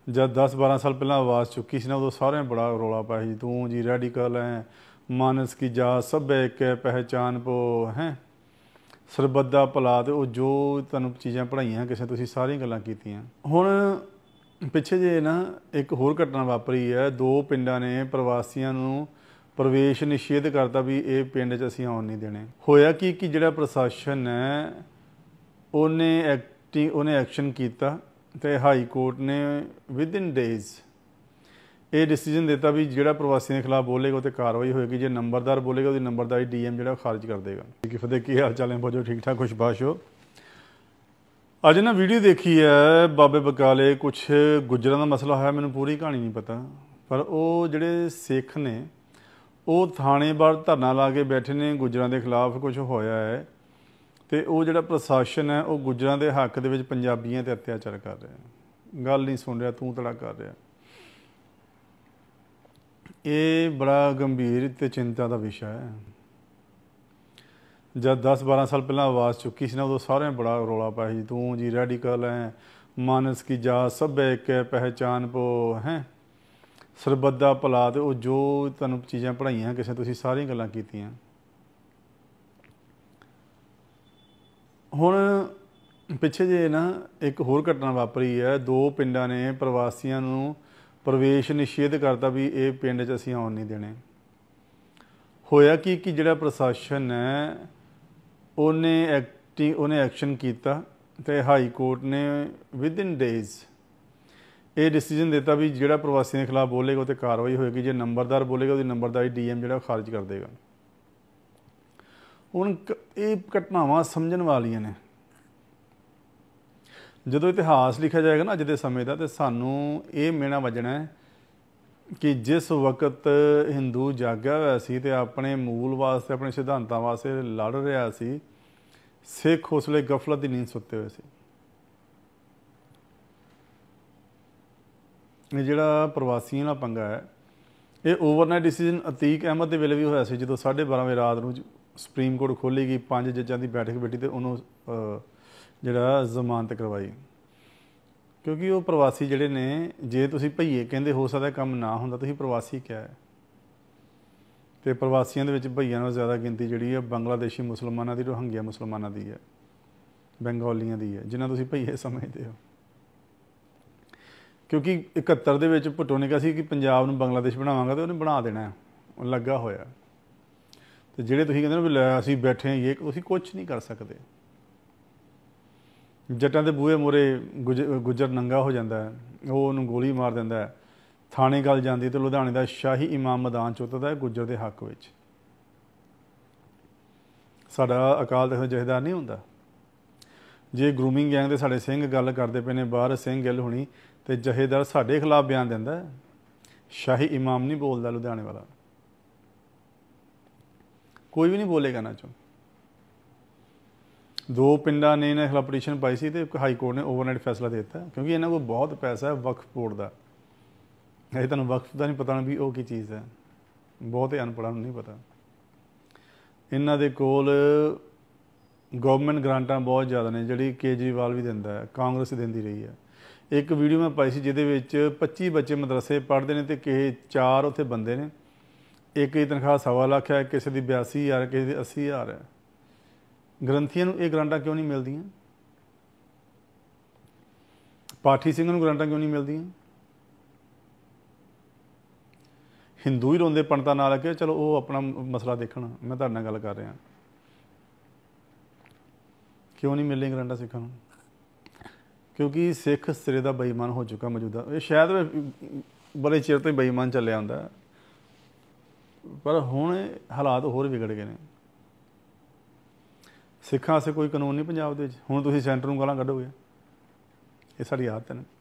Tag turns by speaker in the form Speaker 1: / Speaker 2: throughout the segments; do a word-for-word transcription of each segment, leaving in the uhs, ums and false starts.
Speaker 1: जब दस बारह साल पहला आवाज़ चुकी सी ना उदों सारे बड़ा रौला पाया जी तू जी रैडिकल है मानस की जात सब एक है पहचान पो हैं सरबत दा भला ते वो जो तुहानूं चीज़ां पढ़ाइयां किसी तुसीं सारियां गल्लां कीतियां। हुण पिछे जे ना एक होर घटना वापरी है दो पिंडां ने प्रवासियां नूं प्रवेश निषेध करता भी ये पिंड च असीं आउण नहीं देने। होया कि कि जिहड़ा प्रशासन है उन्हें एक्टिंग उन्हें एक्शन किया तो हाई कोर्ट ने विद इन डेज ये डिसीजन देता भी जिहड़ा प्रवासियों के खिलाफ बोलेगा तो कार्रवाई होएगी, जो नंबरदार बोलेगा तो नंबरदारी डी एम जो खारिज कर देगा। कि फतेह की हाल चाल है बहुत ठीक ठाक खुशबाश हो। अज ना वीडियो देखी है बाबे बकाले कुछ गुजरां का मसला है, मैंने पूरी कहानी नहीं पता पर वो जिहड़े सिख ने वो थाने बाहर धरना ला के बैठे ने गुजरां के खिलाफ कुछ होया है तो वो जिहड़ा प्रशासन है वो गुजरां के हक दे विच पंजाबियों ते अत्याचार कर रहा है, गल नहीं सुन रहा तू तड़ा कर रहा। ये बड़ा गंभीर ते चिंता का विषय है। जब दस बारह साल पहला आवाज़ चुकी सी ना उदों सारे बड़ा रौला पाया जी तू जी रैडिकल है मानस की जात सब एक है पहचान पो हैं सरबत दा भला ते वो जो तुहानूं चीज़ां पढ़ाइयां किसी तुसीं सारियां गल्लां कीतियां। हुण पिछे जे ना एक होर घटना वापरी है दो पिंडां ने प्रवासियां नूं प्रवेश निषेध करता भी ये पिंड च असीं आउण नहीं देने। होया कि कि जिहड़ा प्रशासन है उन्हें एक्टिंग उन्हें एक्शन किया तो हाई कोर्ट ने विद इन डेज ये डिसीजन देता भी जिहड़ा प्रवासियों के खिलाफ बोलेगा तो कार्रवाई होएगी, जो नंबरदार बोलेगा तो नंबरदारी डी एम जो खारिज कर देगा। हुण ये घटनावां समझण वालियां ने। जो इतिहास लिखा जाएगा ना अज के समय का तो सानू ये मेना वजना है कि जिस वक्त हिंदू जाग्या होया सी ते अपने मूल वास्ते अपने सिद्धांतां वास्ते लड़ रहा सी, सिख उस वे गफलत की नींद सुते हुए सी। ये जिहड़ा प्रवासियों का पंगा है ये ओवरनाइट डिसीजन अतीक अहमद के वेले भी होया सी जो साढ़े बारह बजे रात को सुप्रीम कोर्ट खोली गई, पांच जजां की बैठक बैठी तो उन्होंने जिहड़ा जमानत करवाई। क्योंकि वो प्रवासी जिहड़े ने जे तुसीं भईए कहंदे हो सकदा काम ना हुंदा, तुसीं प्रवासी क्या है तो प्रवासियों के विच भईयां नालों ज़्यादा गिनती जिहड़ी है बांग्लादेशी मुसलमानों की रोहिंग्या मुसलमानों की है, बंगालियों की है जिन्हां तुसीं भईए समझते हो। क्योंकि इकहत्तर दे विच भुट्टो ने कहा सी कि पंजाब नूं बांग्लादेश बनावांगा तो उन्हें बना देना है, लगा होया। तो जिहड़े तुसीं कहंदे भी लै असीं बैठे ये तुसीं कुछ नहीं कर सकते। जट्टां दे बूहे मूहरे गुज गुजर नंगा हो जाता है, वो उन्होंने गोली मार दिंदा है, थाने गल जाती तो लुधियाने का शाही इमाम मैदान चुतदा है गुजर के हक में। साडा अकाल तख्त जथेदार नहीं हुंदा, जे ग्रूमिंग गैंग के साडे सिंह गल करते पे ने बाहर सिंह गिल होनी तो जथेदार साडे खिलाफ बयान दिंदा है, शाही इमाम नहीं बोलता लुधियाने वाला, कोई भी नहीं बोलेगा ना चो। दो पिंडा ने इन्होंने खिलाफ पटीशन पाई सी तो हाई कोर्ट ने ओवरनाइट फैसला देता क्योंकि इन्होंने को बहुत पैसा है वक्फ बोर्ड का। अजे तुहानूं वक्फ का नहीं पता भी वो की चीज़ है, बहुत ही अनपढ़ा नहीं पता। इन्हों के कोल गवर्नमेंट ग्रांटां बहुत ज़्यादा ने जिहड़ी केजरीवाल भी दिंदा है, कांग्रेस देंदी रही है। एक वीडियो मैं पाई सी जिहदे विच पच्ची बच्चे मदरसे पढ़ते हैं तो किसी चार उत्थे बंदे ने, एक की तनख्वाह सवा लख है, किसी की बयासी हज़ार किसी की अस्सी हज़ार है। ग्रंथियों को ये ग्रांटां क्यों नहीं मिलदियां? पाठी सिंह को ग्रांटां क्यों नहीं मिलदियां? हिंदू ही रोंदे पंडितां नाल के चलो वो अपना मसला देखण, मैं तुहाडे नाल गल कर रहा। क्यों नहीं मिल रही ग्रांटां सिखां नूं? क्योंकि सिख सिरे दा बेईमान हो चुका मौजूदा, ये शायद बड़े चिर तो बेईमान चलिया हुंदा पर हुण हालात होर विगड़ गए ने। सिखां वास्ते कोई कानून नहीं पंजाब दे विच, हुण तुसीं सेंटर नूं गालां कढोगे, ये साडी आदत है।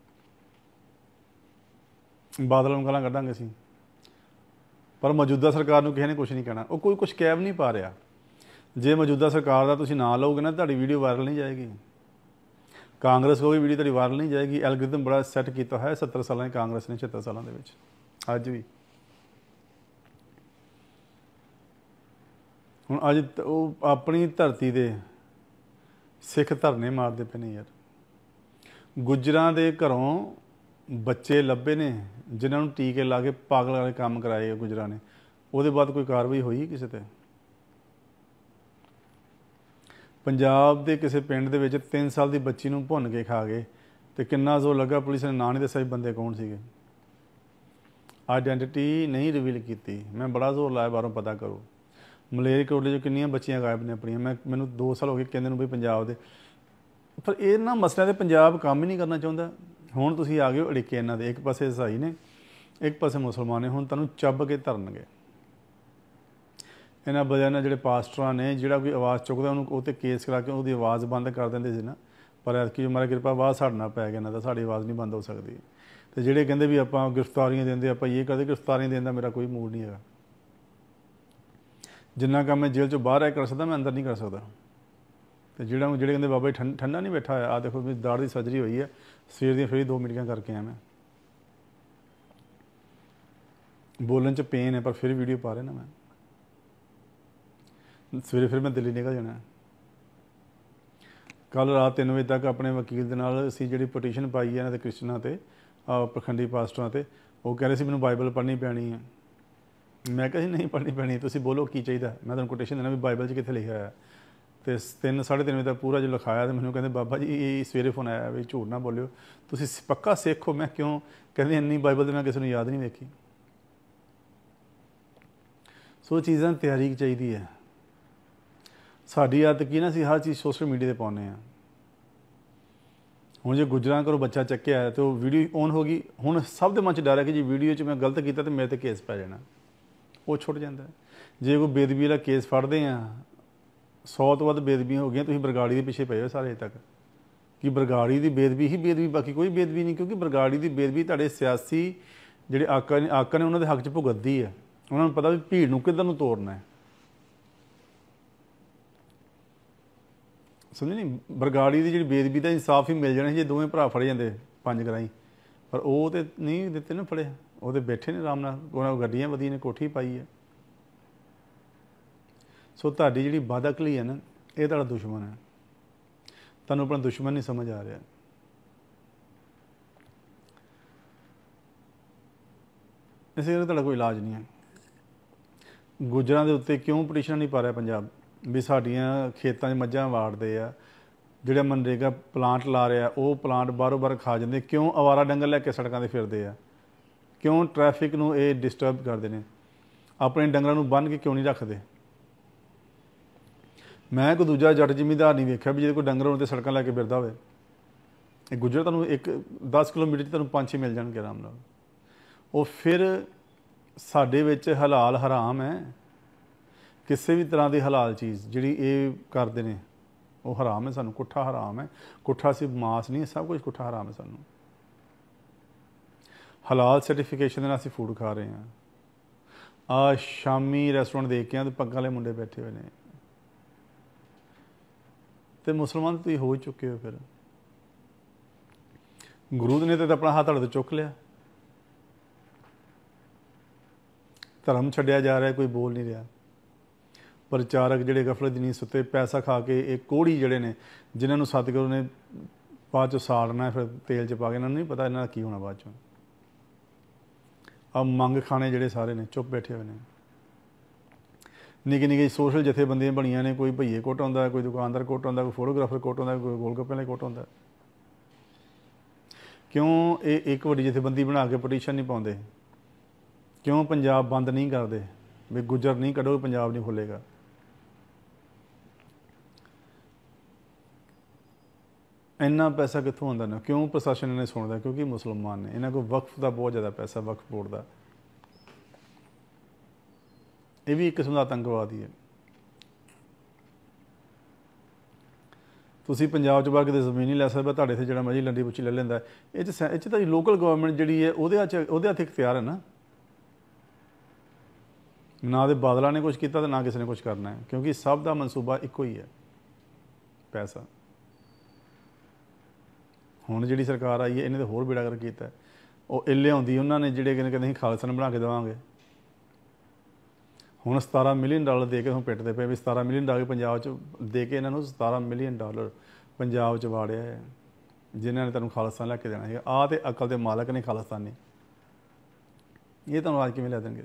Speaker 1: बादल नूं गालां कढांगे असीं पर मौजूदा सरकार नूं किसी ने कुछ नहीं कहना, वो कोई कुछ कह भी नहीं पा रहा। जे मौजूदा सरकार का तुसीं नाम लओगे ना तुहाडी वीडियो वायरल नहीं जाएगी, कांग्रेस को भी वीडियो तुहाडी वायरल नहीं जाएगी। एल्गोरिथम बड़ा सैट किया है सत्तर साल की कांग्रेस ने, छिहत्तर सालों के विच अज भी। हुण अज अपनी धरती दे सिख धरने मारते पे ने यार। गुजरां दे घरों ਬੱਚੇ ਲੱਭੇ ਨੇ ਜਿਨ੍ਹਾਂ ਨੂੰ ਟੀਕੇ ਲਾ ਕੇ ਪਾਗਲ ਵਾਲੇ ਕੰਮ ਕਰਾਏ ਗੁਜਰਾਂ ਨੇ, ਉਹਦੇ ਬਾਅਦ ਕੋਈ ਕਾਰਵਾਈ ਹੋਈ ਕਿਸੇ ਤੇ? ਪੰਜਾਬ ਦੇ ਕਿਸੇ ਪਿੰਡ ਦੇ ਵਿੱਚ ਤਿੰਨ ਸਾਲ ਦੀ ਬੱਚੀ ਨੂੰ ਭੁੰਨ ਕੇ ਖਾ ਗਏ ਤੇ ਕਿੰਨਾ ਜ਼ੋਰ ਲੱਗਾ, ਪੁਲਿਸ ਨੇ ਨਾਂ ਨਹੀਂ ਦੱਸਿਆ ਵੀ ਬੰਦੇ ਕੌਣ ਸੀਗੇ, ਆਈਡੈਂਟੀਟੀ ਨਹੀਂ ਰਿਵੀਲ ਕੀਤੀ। ਮੈਂ ਬੜਾ ਜ਼ੋਰ ਲਾਇਆ ਬਾਹਰੋਂ ਪਤਾ ਕਰੋ। ਮਲੇਰਕੋਟਲੇ 'ਚ ਕਿੰਨੀਆਂ ਬੱਚੀਆਂ ਗਾਇਬ ਨੇ ਆਪਣੀਆਂ, ਮੈਂ ਮੈਨੂੰ ਦੋ ਸਾਲ ਹੋ ਗਏ ਕਹਿੰਦੇ ਨੂੰ ਵੀ ਪੰਜਾਬ ਦੇ, ਪਰ ਇਹਨਾਂ ਮਸਲਿਆਂ 'ਤੇ ਪੰਜਾਬ ਕੰਮ ਹੀ ਨਹੀਂ ਕਰਨਾ ਚਾਹੁੰਦਾ। ਹੁਣ ਤੁਸੀਂ ਆ ਗਏ ਹੋ ਅੜਿੱਕੇ ਇਹਨਾਂ ਦੇ, ਇੱਕ ਪਾਸੇ ਈਸਾਈ ਨੇ ਇੱਕ ਪਾਸੇ ਮੁਸਲਮਾਨ ਨੇ, ਹੁਣ ਤੁਹਾਨੂੰ ਚੱਬ ਕੇ ਧਰਨਗੇ ਇਹਨਾਂ ਵਜ੍ਹਾ ਨਾਲ। ਜਿਹੜੇ ਪਾਸਟਰਾਂ ਨੇ ਜਿਹੜਾ ਕੋਈ ਆਵਾਜ਼ ਚੁੱਕਦਾ ਉਹਨੂੰ ਉਹ 'ਤੇ ਕੇਸ ਕਰਾ ਕੇ ਉਹਦੀ ਆਵਾਜ਼ ਬੰਦ ਕਰ ਦਿੰਦੇ ਸੀ ਨਾ, ਪਰ ਐਤਕੀ ਮਾਰਾ ਕਿਰਪਾ ਬਾਅਦ ਸਾਡੇ ਨਾਲ ਪੈ ਗਿਆ ਇਹਨਾਂ ਦਾ, ਸਾਡੀ ਆਵਾਜ਼ ਨਹੀਂ ਬੰਦ ਹੋ ਸਕਦੀ। ਤੇ ਜਿਹੜੇ ਕਹਿੰਦੇ ਵੀ ਆਪਾਂ ਗ੍ਰਿਫਤਾਰੀਆਂ ਦਿੰਦੇ, ਆਪਾਂ ਇਹ ਕਰਦੇ, ਗ੍ਰਿਫਤਾਰੀਆਂ ਦੇਣ ਦਾ ਮੇਰਾ ਕੋਈ ਮੂਡ ਨਹੀਂ ਹੈਗਾ। ਜਿੰਨਾ ਕੰਮ ਮੈਂ ਜੇਲ੍ਹ 'ਚੋਂ ਬਾਹਰ ਆ ਕਰ ਸਕਦਾ ਮੈਂ ਅੰਦਰ ਨਹੀਂ ਕਰ ਸਕਦਾ। ਤੇ ਜਿਹੜਾ ਜਿਹੜੇ ਕਹਿੰਦੇ ਬਾਬਾ ਜੀ ਠੰਡ ਠੰਡਾ ਨਹੀਂ ਬੈਠਾ ਹੋਇਆ, ਆਹ ਦੇਖੋ ਵੀ ਦਾੜ ਦੀ ਸਰਜਰੀ ਹੋਈ ਹੈ, ਸਵੇਰ ਦੀਆਂ ਫਿਰ ਦੋ ਮੀਟਿੰਗਾਂ ਕਰਕੇ ਆਇਆ ਮੈਂ, ਬੋਲਣ 'ਚ ਪੇਨ ਹੈ ਪਰ ਫਿਰ ਵੀਡੀਓ ਪਾ ਰਿਹਾ ਨਾ ਮੈਂ। ਸਵੇਰੇ ਫਿਰ ਮੈਂ ਦਿੱਲੀ ਨਿਕਲ ਜਾਣਾ। ਕੱਲ੍ਹ ਰਾਤ ਤਿੰਨ ਵਜੇ ਤੱਕ ਆਪਣੇ ਵਕੀਲ ਦੇ ਨਾਲ ਅਸੀਂ ਜਿਹੜੀ ਪਟੀਸ਼ਨ ਪਾਈ ਹੈ ਇਹਨਾਂ ਦੇ ਕ੍ਰਿਸਚਨਾਂ 'ਤੇ, ਪਖੰਡੀ ਪਾਸਟਰਾਂ 'ਤੇ, ਉਹ ਕਹਿ ਰਹੇ ਸੀ ਮੈਨੂੰ ਬਾਈਬਲ ਪੜ੍ਹਨੀ ਪੈਣੀ ਹੈ। ਮੈਂ ਕਿਹਾ ਜੀ ਨਹੀਂ ਪੜ੍ਹਨੀ ਪੈਣੀ, ਤੁਸੀਂ ਬੋਲੋ ਕੀ ਚਾਹੀਦਾ, ਮੈਂ ਤੁਹਾਨੂੰ ਕੋਟੇਸ਼ਨ ਦੇਣਾ ਵੀ ਬਾਈਬਲ 'ਚ ਕਿੱਥੇ ਲਿਖਿਆ ਹੋਇਆ। ਅਤੇ ਤਿੰਨ ਸਾਢੇ ਤਿੰਨ ਵਜੇ ਤੱਕ ਪੂਰਾ ਜੋ ਲਿਖਾਇਆ, ਅਤੇ ਮੈਨੂੰ ਕਹਿੰਦੇ ਬਾਬਾ ਜੀ ਇਹ ਸਵੇਰੇ ਫੋਨ ਆਇਆ ਵੀ ਝੂਠ ਨਾ ਬੋਲਿਓ, ਤੁਸੀਂ ਪੱਕਾ ਸਿੱਖ ਹੋ। ਮੈਂ ਕਿਉਂ? ਕਹਿੰਦੇ ਇੰਨੀ ਬਾਈਬਲ ਤਾਂ ਮੈਂ ਕਿਸੇ ਨੂੰ ਯਾਦ ਨਹੀਂ ਵੇਖੀ। ਸੋ ਚੀਜ਼ਾਂ ਤਿਆਰੀ ਚਾਹੀਦੀ ਹੈ। ਸਾਡੀ ਆਦਤ ਕੀ ਨਾ, ਅਸੀਂ ਹਰ ਚੀਜ਼ ਸੋਸ਼ਲ ਮੀਡੀਆ 'ਤੇ ਪਾਉਂਦੇ ਹਾਂ। ਹੁਣ ਜੇ ਗੁਜਰਾਂ ਘਰੋਂ ਬੱਚਾ ਚੱਕਿਆ ਹੈ ਅਤੇ ਉਹ ਵੀਡੀਓ ਔਨ ਹੋ ਗਈ, ਹੁਣ ਸਭ ਦੇ ਮਨ 'ਚ ਡਰ ਹੈ ਕਿ ਜੇ ਵੀਡੀਓ 'ਚ ਮੈਂ ਗਲਤ ਕੀਤਾ ਤਾਂ ਮੇਰੇ 'ਤੇ ਕੇਸ ਪੈ ਜਾਣਾ, ਉਹ ਛੁੱਟ ਜਾਂਦਾ। ਜੇ ਕੋਈ ਬੇਅਦਬੀ ਵਾਲਾ ਕੇਸ ਫੜਦੇ ਆ, ਸੌ ਤੋਂ ਵੱਧ ਬੇਅਦਬੀਆਂ ਹੋ ਗਈਆਂ, ਤੁਸੀਂ ਬਰਗਾੜੀ ਦੇ ਪਿੱਛੇ ਪਏ ਹੋ ਸਾਰੇ ਤੱਕ ਕਿ ਬਰਗਾੜੀ ਦੀ ਬੇਅਦਬੀ ਹੀ ਬੇਅਦਬੀ, ਬਾਕੀ ਕੋਈ ਬੇਅਦਬੀ ਨਹੀਂ, ਕਿਉਂਕਿ ਬਰਗਾੜੀ ਦੀ ਬੇਅਦਬੀ ਤੁਹਾਡੇ ਸਿਆਸੀ ਜਿਹੜੇ ਆਕਾ ਨੇ ਆਕਾ ਨੇ ਉਹਨਾਂ ਦੇ ਹੱਕ 'ਚ ਭੁਗਤਦੀ ਹੈ। ਉਹਨਾਂ ਨੂੰ ਪਤਾ ਵੀ ਭੀੜ ਨੂੰ ਕਿੱਧਰ ਨੂੰ ਤੋੜਨਾ ਹੈ, ਸਮਝ ਨਹੀਂ। ਬਰਗਾੜੀ ਦੀ ਜਿਹੜੀ ਬੇਅਦਬੀ ਦਾ ਇਨਸਾਫ ਹੀ ਮਿਲ ਜਾਣਾ ਜੇ ਦੋਵੇਂ ਭਰਾ ਫੜੇ ਜਾਂਦੇ ਪੰਜ ਗਰਾਈ, ਪਰ ਉਹ ਤਾਂ ਨਹੀਂ ਦਿੱਤੇ ਨਾ ਫੜੇ, ਉਹ ਤਾਂ ਬੈਠੇ ਨੇ ਆਰਾਮ ਨਾਲ, ਉਹਨਾਂ ਕੋਲ ਗੱਡੀਆਂ ਵਧੀਆ ਨੇ, ਕੋਠੀ ਪਾਈ ਹੈ। ਸੋ ਤੁਹਾਡੀ ਜਿਹੜੀ ਬਦਅਕਲੀ ਹੈ ਨਾ, ਇਹ ਤੁਹਾਡਾ ਦੁਸ਼ਮਣ ਹੈ, ਤੁਹਾਨੂੰ ਆਪਣਾ ਦੁਸ਼ਮਣ ਨਹੀਂ ਸਮਝ ਆ ਰਿਹਾ। ਇਸੇ ਕਰਕੇ ਤੁਹਾਡਾ ਕੋਈ ਇਲਾਜ ਨਹੀਂ ਹੈ। ਗੁੱਜਰਾਂ ਦੇ ਉੱਤੇ ਕਿਉਂ ਪਟੀਸ਼ਨ ਨਹੀਂ ਪਾ ਰਿਹਾ ਪੰਜਾਬ ਵੀ ਸਾਡੀਆਂ ਖੇਤਾਂ 'ਚ ਮੱਝਾਂ ਵਾੜਦੇ ਆ, ਜਿਹੜਾ ਮਨਰੇਗਾ ਪਲਾਂਟ ਲਾ ਰਿਹਾ ਉਹ ਪਲਾਂਟ ਬਾਹਰੋਂ ਬਾਹਰ ਖਾ ਜਾਂਦੇ, ਕਿਉਂ ਅਵਾਰਾ ਡੰਗਰ ਲੈ ਕੇ ਸੜਕਾਂ 'ਤੇ ਫਿਰਦੇ ਆ, ਕਿਉਂ ਟ੍ਰੈਫਿਕ ਨੂੰ ਇਹ ਡਿਸਟਰਬ ਕਰਦੇ ਨੇ, ਆਪਣੇ ਡੰਗਰਾਂ ਨੂੰ ਬੰਨ੍ਹ ਕੇ ਕਿਉਂ ਨਹੀਂ ਰੱਖਦੇ। ਮੈਂ ਕੋਈ ਦੂਜਾ ਜੱਟ ਜ਼ਿਮੀਂਦਾਰ ਨਹੀਂ ਵੇਖਿਆ ਵੀ ਜਿਹਦੇ ਕੋਈ ਡੰਗਰ ਹੋਣ 'ਤੇ ਸੜਕਾਂ ਲੈ ਕੇ ਫਿਰਦਾ ਹੋਵੇ। ਇਹ ਗੁੱਜਰ ਤੁਹਾਨੂੰ ਇੱਕ ਦਸ ਕਿਲੋਮੀਟਰ 'ਚ ਤੁਹਾਨੂੰ ਪੰਜ ਛੇ ਮਿਲ ਜਾਣਗੇ ਆਰਾਮ ਨਾਲ। ਉਹ ਫਿਰ ਸਾਡੇ ਵਿੱਚ ਹਲਾਲ ਹਰਾਮ ਹੈ, ਕਿਸੇ ਵੀ ਤਰ੍ਹਾਂ ਦੀ ਹਲਾਲ ਚੀਜ਼ ਜਿਹੜੀ ਇਹ ਕਰਦੇ ਨੇ ਉਹ ਹਰਾਮ ਹੈ ਸਾਨੂੰ। ਕੁੱਠਾ ਹਰਾਮ ਹੈ, ਕੁੱਠਾ ਸਿਰਫ ਮਾਸ ਨਹੀਂ, ਸਭ ਕੁਝ ਕੁੱਠਾ ਹਰਾਮ ਹੈ ਸਾਨੂੰ। ਹਲਾਲ ਸਰਟੀਫਿਕੇਸ਼ਨ ਦੇ ਨਾਲ ਅਸੀਂ ਫੂਡ ਖਾ ਰਹੇ ਹਾਂ। ਆ ਸ਼ਾਮੀ ਰੈਸਟੋਰੈਂਟ ਦੇਖ ਕੇ ਆ ਤੇ ਪੱਗਾਂ ਵਾਲੇ ਮੁੰਡੇ ਬੈਠੇ ਹੋਏ ਨੇ, ਤੇ ਮੁਸਲਮਾਨ ਤੁਸੀਂ ਹੋ ਚੁੱਕੇ ਹੋ। ਫਿਰ ਗੁਰੂ ਨੇ ਤਾਂ ਆਪਣਾ ਹੱਥ ਤੁਹਾਡੇ ਤੋਂ ਚੁੱਕ ਲਿਆ, ਧਰਮ ਛੱਡਿਆ ਜਾ ਰਿਹਾ, ਕੋਈ ਬੋਲ ਨਹੀਂ ਰਿਹਾ। ਪ੍ਰਚਾਰਕ ਜਿਹੜੇ ਗਫਲਤ ਦੀ ਨੀਂਦ ਸੁੱਤੇ, ਪੈਸਾ ਖਾ ਕੇ, ਇਹ ਕੋਹੜੀ ਜਿਹੜੇ ਨੇ ਜਿਨ੍ਹਾਂ ਨੂੰ ਸਤਿਗੁਰੂ ਨੇ ਬਾਅਦ 'ਚੋਂ ਸਾੜਨਾ, ਫਿਰ ਤੇਲ 'ਚ ਪਾ ਕੇ, ਇਹਨਾਂ ਨੂੰ ਨਹੀਂ ਪਤਾ ਇਹਨਾਂ ਦਾ ਕੀ ਹੋਣਾ ਬਾਅਦ 'ਚੋਂ। ਆ ਮੰਗ ਖਾਣੇ ਜਿਹੜੇ ਸਾਰੇ ਨੇ ਚੁੱਪ ਬੈਠੇ ਹੋਏ ਨੇ। ਨਿੱਕੇ ਨਿੱਕੇ ਸੋਸ਼ਲ ਜਥੇਬੰਦੀਆਂ ਬਣੀਆਂ ਨੇ, ਕੋਈ ਭਈਏ ਕੋਟ ਆਉਂਦਾ, ਕੋਈ ਦੁਕਾਨਦਾਰ ਕੋਟ ਆਉਂਦਾ, ਕੋਈ ਫੋਟੋਗ੍ਰਾਫਰ ਕੋਟ ਆਉਂਦਾ, ਕੋਈ ਗੋਲਗੱਪੇ ਵਾਲੇ ਕੋਟ ਆਉਂਦਾ। ਕਿਉਂ ਇਹ ਇੱਕ ਵੱਡੀ ਜਥੇਬੰਦੀ ਬਣਾ ਕੇ ਪਟੀਸ਼ਨ ਨਹੀਂ ਪਾਉਂਦੇ? ਕਿਉਂ ਪੰਜਾਬ ਬੰਦ ਨਹੀਂ ਕਰਦੇ ਵੀ ਗੁੱਜਰ ਨਹੀਂ ਕੱਢੋ, ਪੰਜਾਬ ਨਹੀਂ ਖੁੱਲ੍ਹੇਗਾ? ਇੰਨਾ ਪੈਸਾ ਕਿੱਥੋਂ ਆਉਂਦਾ ਨਾ? ਕਿਉਂ ਪ੍ਰਸ਼ਾਸਨ ਨੇ ਸੁਣਦਾ? ਕਿਉਂਕਿ ਮੁਸਲਮਾਨ ਨੇ, ਇਹਨਾਂ ਕੋਲ ਵਕਫ ਦਾ ਬਹੁਤ ਜ਼ਿਆਦਾ ਪੈਸਾ, ਵਕਫ ਬੋਰਡ ਦਾ। ਇਹ ਵੀ ਇੱਕ ਕਿਸਮ ਦਾ ਆਤੰਕਵਾਦ ਹੀ ਹੈ। ਤੁਸੀਂ ਪੰਜਾਬ 'ਚ ਬਾਹਰ ਕਿਤੇ ਜ਼ਮੀਨ ਨਹੀਂ ਲੈ ਸਕਦੇ, ਤੁਹਾਡੇ ਇੱਥੇ ਜਿਹੜਾ ਮਰਜ਼ੀ ਲੰਡੀ ਪੁੱਛੀ ਲੈ ਲੈਂਦਾ। ਇਹ 'ਚ ਇਹ 'ਚ ਤਾਂ ਲੋਕਲ ਗਵਰਨਮੈਂਟ ਜਿਹੜੀ ਹੈ ਉਹਦੇ ਹੱਥ ਉਹਦੇ ਹੱਥ ਇਖਤਿਆਰ ਹੈ ਨਾ। ਨਾ ਦੇ ਬਾਦਲਾਂ ਨੇ ਕੁਛ ਕੀਤਾ ਅਤੇ ਨਾ ਕਿਸੇ ਨੇ ਕੁਛ ਕਰਨਾ ਹੈ, ਕਿਉਂਕਿ ਸਭ ਦਾ ਮਨਸੂਬਾ ਇੱਕੋ ਹੀ ਹੈ, ਪੈਸਾ। ਹੁਣ ਜਿਹੜੀ ਸਰਕਾਰ ਆਈ ਹੈ ਇਹਨੇ ਤਾਂ ਹੋਰ ਬੇੜਾ ਗਰਕ ਕੀਤਾ। ਉਹ ਇੱਲੇ ਆਉਂਦੀ ਉਹਨਾਂ ਨੇ ਜਿਹੜੇ ਕਹਿੰਦੇ ਅਸੀਂ ਖਾਲਸਾ ਨੂੰ ਬਣਾ ਕੇ ਦੇਵਾਂਗੇ। ਹੁਣ ਸਤਾਰਾਂ ਮਿਲੀਅਨ ਡਾਲਰ ਦੇ ਕੇ ਹੁਣ ਪਿੱਟਦੇ ਪਏ ਵੀ ਸਤਾਰਾਂ ਮਿਲੀਅਨ ਡਾਲਰ ਪੰਜਾਬ 'ਚ ਦੇ ਕੇ ਇਹਨਾਂ ਨੂੰ ਸਤਾਰਾਂ ਮਿਲੀਅਨ ਡਾਲਰ ਪੰਜਾਬ 'ਚ ਵਾੜਿਆ ਹੈ। ਜਿਨ੍ਹਾਂ ਨੇ ਤੁਹਾਨੂੰ ਖਾਲਿਸਤਾਨ ਲੈ ਕੇ ਦੇਣਾ ਹੈ। ਆਹ ਤੇ ਅਕਲ ਦੇ ਮਾਲਕ ਨੇ ਖਾਲਿਸਤਾਨੀ, ਇਹ ਤੁਹਾਨੂੰ ਰਾਜ ਕਿਵੇਂ ਲੈ ਦੇਣਗੇ?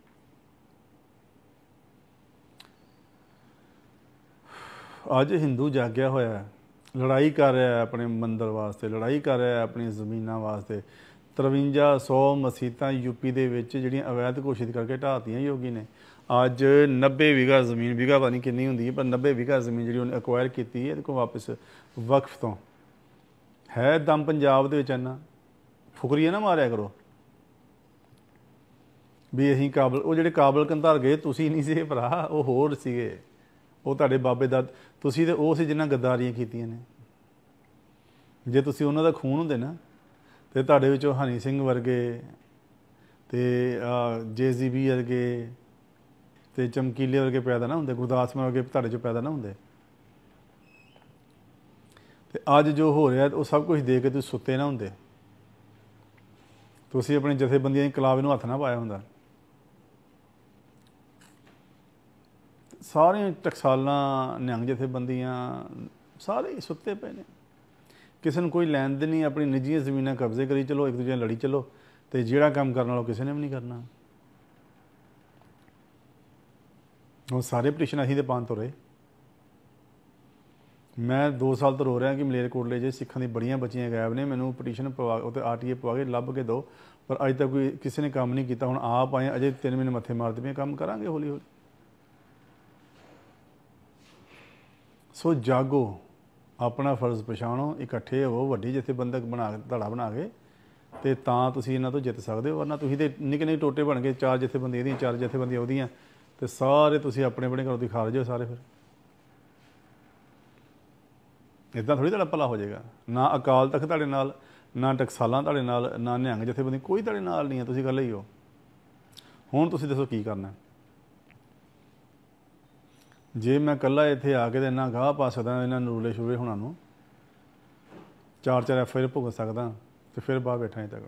Speaker 1: ਅੱਜ ਹਿੰਦੂ ਜਾਗਿਆ ਹੋਇਆ ਹੈ, ਲੜਾਈ ਕਰ ਰਿਹਾ ਹੈ ਆਪਣੇ ਮੰਦਰ ਵਾਸਤੇ, ਲੜਾਈ ਕਰ ਰਿਹਾ ਹੈ ਆਪਣੀ ਜ਼ਮੀਨਾਂ ਵਾਸਤੇ। ਤਰਵੰਜਾ ਸੌ ਮਸੀਤਾਂ ਯੂਪੀ ਦੇ ਵਿੱਚ ਜਿਹੜੀਆਂ ਅਵੈਧ ਘੋਸ਼ਿਤ ਕਰਕੇ ਢਾਹਤੀਆਂ ਯੋਗੀ ਨੇ। ਅੱਜ ਨੱਬੇ ਵੀਘਾ ਜ਼ਮੀਨ, ਵੀਘਾ ਪਤਾ ਨਹੀਂ ਕਿੰਨੀ ਹੁੰਦੀ ਹੈ, ਪਰ ਨੱਬੇ ਵੀਘਾ ਜ਼ਮੀਨ ਜਿਹੜੀ ਉਹਨੇ ਅਕਵਾਇਰ ਕੀਤੀ ਹੈ ਇਹਦੇ ਕੋਲ ਵਾਪਸ ਵਕਫ ਤੋਂ। ਹੈ ਦਮ ਪੰਜਾਬ ਦੇ ਵਿੱਚ ਇੰਨਾ, ਫੁਕਰੀਆ ਨਾ ਮਾਰਿਆ ਕਰੋ ਵੀ ਅਸੀਂ ਕਾਬਲ। ਉਹ ਜਿਹੜੇ ਕਾਬਲ ਕੰਧਾਰ ਗਏ ਤੁਸੀਂ ਨਹੀਂ ਸੀ ਭਰਾ, ਉਹ ਹੋਰ ਸੀਗੇ, ਉਹ ਤੁਹਾਡੇ ਬਾਬੇ ਦਾ। ਤੁਸੀਂ ਤਾਂ ਉਹ ਸੀ ਜਿਨ੍ਹਾਂ ਗੱਦਾਰੀਆਂ ਕੀਤੀਆਂ ਨੇ। ਜੇ ਤੁਸੀਂ ਉਹਨਾਂ ਦਾ ਖੂਨ ਹੁੰਦੇ ਨਾ ਤੇ ਤੁਹਾਡੇ ਵਿੱਚੋਂ ਹਨੀ ਸਿੰਘ ਵਰਗੇ ਤੇ ਜੇ ਜੀ ਬੀ ਵਰਗੇ ਤੇ ਚਮਕੀਲੇ ਵਰਗੇ ਪੈਦਾ ਨਾ ਹੁੰਦੇ, ਗੁਰਦਾਸ ਮਾਨ ਵਰਗੇ ਤੁਹਾਡੇ 'ਚੋਂ ਪੈਦਾ ਨਾ ਹੁੰਦੇ। ਤੇ ਅੱਜ ਜੋ ਹੋ ਰਿਹਾ ਉਹ ਸਭ ਕੁਝ ਦੇਖ ਕੇ ਤੁਸੀਂ ਸੁੱਤੇ ਨਾ ਹੁੰਦੇ, ਤੁਸੀਂ ਆਪਣੀ ਜਥੇਬੰਦੀਆਂ ਦੀ ਕਲਾਵੇ ਨੂੰ ਹੱਥ ਨਾ ਪਾਇਆ ਹੁੰਦਾ। ਸਾਰੀਆਂ ਟਕਸਾਲਾਂ, ਨਿਹੰਗ ਜਥੇਬੰਦੀਆਂ ਸਾਰੇ ਹੀ ਸੁੱਤੇ ਪਏ ਨੇ। ਕਿਸੇ ਨੂੰ ਕੋਈ ਲੈਣ ਦੇ ਨਹੀਂ, ਆਪਣੀ ਨਿੱਜੀਆਂ ਜ਼ਮੀਨਾਂ ਕਬਜ਼ੇ ਕਰੀ ਚਲੋ, ਇੱਕ ਦੂਜੇ ਨਾਲ ਲੜੀ ਚਲੋ, ਤੇ ਜਿਹੜਾ ਕੰਮ ਕਰਨ ਵਾਲਾ ਕਿਸੇ ਨੇ ਵੀ ਨਹੀਂ ਕਰਨਾ। ਉਹ ਸਾਰੇ ਪਟੀਸ਼ਨ ਅਸੀਂ ਤੇ ਪਾਉਣ ਤੋਂ ਰਹੇ। ਮੈਂ ਦੋ ਸਾਲ ਤੋਂ ਰੋ ਰਿਹਾ ਕਿ ਮਲੇਰਕੋਟਲੇ 'ਚ ਸਿੱਖਾਂ ਦੀ ਬੜੀਆਂ ਬੱਚੀਆਂ ਗਾਇਬ ਨੇ, ਮੈਨੂੰ ਪਟੀਸ਼ਨ ਪਵਾ ਉਹ 'ਤੇ ਆਰ ਟੀ ਏ ਪਵਾ ਕੇ ਲੱਭ ਕੇ ਦਿਓ, ਪਰ ਅਜੇ ਤੱਕ ਕੋਈ ਕਿਸੇ ਨੇ ਕੰਮ ਨਹੀਂ ਕੀਤਾ। ਹੁਣ ਆਪ ਆਏ, ਅਜੇ ਤਿੰਨ ਮਹੀਨੇ ਮੱਥੇ ਮਾਰਦੇ ਪਏ, ਕੰਮ ਕਰਾਂਗੇ ਹੌਲੀ ਹੌਲੀ। ਸੋ ਜਾਗੋ, ਆਪਣਾ ਫਰਜ਼ ਪਛਾਣੋ, ਇਕੱਠੇ ਹੋਵੋ, ਵੱਡੀ ਜਥੇਬੰਦਕ ਬਣਾ ਕੇ ਧੜਾ ਬਣਾ ਕੇ, ਤੇ ਤਾਂ ਤੁਸੀਂ ਇਹਨਾਂ ਤੋਂ ਜਿੱਤ ਸਕਦੇ ਹੋ। ਵਰਨਾ ਤੁਸੀਂ ਤੇ ਨਿੱਕੇ ਨਿੱਕੇ ਟੋਟੇ ਬਣ ਕੇ, ਚਾਰ ਜਥੇਬੰਦੀਆਂ ਇਹਦੀਆਂ, ਚਾਰ ਜਥੇਬੰਦੀਆਂ ਉਹਦੀਆਂ, ਤੇ ਸਾਰੇ ਤੁਸੀਂ ਆਪਣੇ ਆਪਣੇ ਘਰੋਂ ਦੀ ਖਾਰਜ ਹੋ ਸਾਰੇ। ਫਿਰ ਇੱਦਾਂ ਥੋੜ੍ਹੀ ਤੁਹਾਡਾ ਭਲਾ ਹੋ ਜਾਏਗਾ। ਨਾ ਅਕਾਲ ਤਖਤ ਤੁਹਾਡੇ ਨਾਲ, ਨਾ ਟਕਸਾਲਾਂ ਤੁਹਾਡੇ ਨਾਲ, ਨਾ ਨਿਹੰਗ ਜਥੇਬੰਦੀ, ਕੋਈ ਤੁਹਾਡੇ ਨਾਲ ਨਹੀਂ ਹੈ, ਤੁਸੀਂ ਇਕੱਲੇ ਹੀ ਹੋ। ਹੁਣ ਤੁਸੀਂ ਦੱਸੋ ਕੀ ਕਰਨਾ? ਜੇ ਮੈਂ ਇਕੱਲਾ ਇੱਥੇ ਆ ਕੇ ਤਾਂ ਇੰਨਾ ਗਾਹ ਪਾ ਸਕਦਾ ਇਹਨਾਂ ਨਰੂਲੇ ਸ਼ੁਰੇ ਹੋਣਾ ਨੂੰ, ਚਾਰ ਚਾਰ ਐਫ ਆਈ ਆਰ ਭੁਗਤ ਸਕਦਾ, ਤੇ ਫਿਰ ਬਾਹਰ ਬੈਠਾ ਇੱਥੇ ਤੱਕ।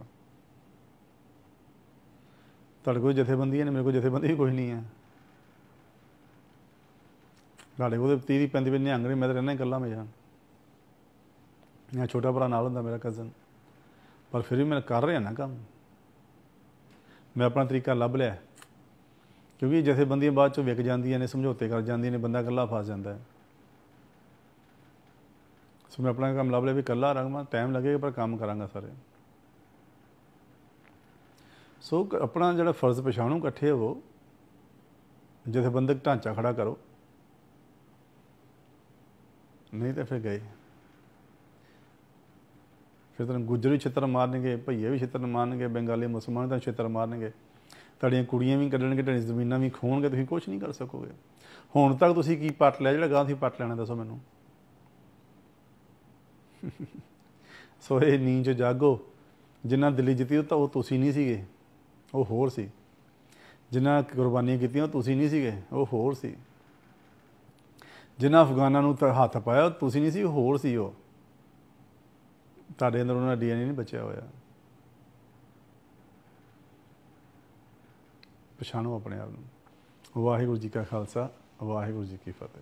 Speaker 1: ਤੁਹਾਡੇ ਕੋਲ ਜਥੇਬੰਦੀਆਂ ਨੇ, ਮੇਰੇ ਕੋਲ ਜਥੇਬੰਦੀ ਵੀ ਕੋਈ ਨਹੀਂ ਹੈ। ਤੁਹਾਡੇ ਕੋਲ ਤੀਹ ਦੀ ਪੈਂਤੀ ਪੈਂਤੀ ਨਿਹੰਗ ਨੇ, ਮੈਂ ਤਾਂ ਰਹਿਣਾ ਇਕੱਲਾ ਹਮੇਸ਼ਾ। ਜਾਂ ਛੋਟਾ ਭਰਾ ਨਾਲ ਹੁੰਦਾ ਮੇਰਾ ਕਜ਼ਨ, ਪਰ ਫਿਰ ਵੀ ਮੈਂ ਕਰ ਰਿਹਾ ਨਾ ਕੰਮ। ਮੈਂ ਆਪਣਾ ਤਰੀਕਾ ਲੱਭ ਲਿਆ, ਕਿਉਂਕਿ ਜਥੇਬੰਦੀਆਂ ਬਾਅਦ 'ਚੋਂ ਵਿਕ ਜਾਂਦੀਆਂ ਨੇ, ਸਮਝੌਤੇ ਕਰ ਜਾਂਦੀਆਂ ਨੇ, ਬੰਦਾ ਇਕੱਲਾ ਫਸ ਜਾਂਦਾ ਹੈ। ਸੋ ਮੈਂ ਆਪਣਾ ਕੰਮ ਲੱਭ ਲਿਆ ਵੀ ਇਕੱਲਾ ਰਹਾਂਗਾ, ਟਾਈਮ ਲੱਗੇਗਾ ਪਰ ਕੰਮ ਕਰਾਂਗਾ ਸਾਰੇ। ਸੋ ਆਪਣਾ ਜਿਹੜਾ ਫਰਜ਼ ਪਛਾਣੋ, ਇਕੱਠੇ ਹੋਵੋ, ਜਥੇਬੰਦਕ ਢਾਂਚਾ ਖੜਾ ਕਰੋ, ਨਹੀਂ ਤਾਂ ਫਿਰ ਗਏ। ਫਿਰ ਤੁਹਾਨੂੰ ਗੁੱਜਰ ਵੀ ਛਿੱਤਰ ਮਾਰਨਗੇ, ਭਈਏ ਵੀ ਛਿੱਤਰ ਮਾਰਨਗੇ, ਬੰਗਾਲੀ ਮੁਸਲਮਾਨ ਤਾਂ ਛਿੱਤਰ ਮਾਰਨਗੇ, ਤੁਹਾਡੀਆਂ ਕੁੜੀਆਂ ਵੀ ਕੱਢਣਗੇ, ਤੁਹਾਡੀਆਂ ਜ਼ਮੀਨਾਂ ਵੀ ਖੋਹਣਗੇ, ਤੁਸੀਂ ਕੁਛ ਨਹੀਂ ਕਰ ਸਕੋਗੇ। ਹੁਣ ਤੱਕ ਤੁਸੀਂ ਕੀ ਪੱਟ ਲਿਆ ਜਿਹੜਾ ਗਾਂ ਤੁਸੀਂ ਪੱਟ ਲੈਣਾ, ਦੱਸੋ ਮੈਨੂੰ। ਸੋ ਇਹ ਨੀਂਦ 'ਚ ਜਾਗੋ। ਜਿਨ੍ਹਾਂ ਦਿੱਲੀ ਜਿੱਤੀ ਤਾਂ ਉਹ ਤੁਸੀਂ ਨਹੀਂ ਸੀਗੇ, ਉਹ ਹੋਰ ਸੀ। ਜਿਨ੍ਹਾਂ ਕੁਰਬਾਨੀਆਂ ਕੀਤੀਆਂ ਉਹ ਤੁਸੀਂ ਨਹੀਂ ਸੀਗੇ, ਉਹ ਹੋਰ ਸੀ। ਜਿਨ੍ਹਾਂ ਅਫਗਾਨਾਂ ਨੂੰ ਤਾਂ ਹੱਥ ਪਾਇਆ ਤੁਸੀਂ ਨਹੀਂ ਸੀ, ਉਹ ਹੋਰ ਸੀ। ਉਹ ਤੁਹਾਡੇ ਅੰਦਰ ਉਹਨਾਂ ਦਾ ਡੀ ਐਨ ਏ ਨਹੀਂ ਬਚਿਆ ਹੋਇਆ। ਪਛਾਣੋ ਆਪਣੇ ਆਪ ਨੂੰ। ਵਾਹਿਗੁਰੂ ਜੀ ਕਾ ਖਾਲਸਾ, ਵਾਹਿਗੁਰੂ ਜੀ ਕੀ ਫਤਿਹ।